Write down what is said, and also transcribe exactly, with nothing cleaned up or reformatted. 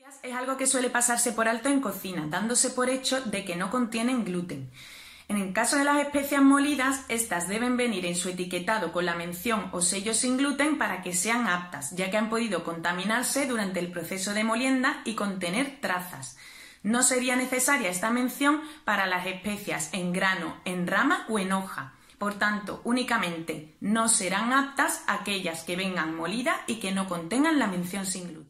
Es algo que suele pasarse por alto en cocina, dándose por hecho de que no contienen gluten. En el caso de las especias molidas, estas deben venir en su etiquetado con la mención o sello sin gluten para que sean aptas, ya que han podido contaminarse durante el proceso de molienda y contener trazas. No sería necesaria esta mención para las especias en grano, en rama o en hoja. Por tanto, únicamente no serán aptas aquellas que vengan molidas y que no contengan la mención sin gluten.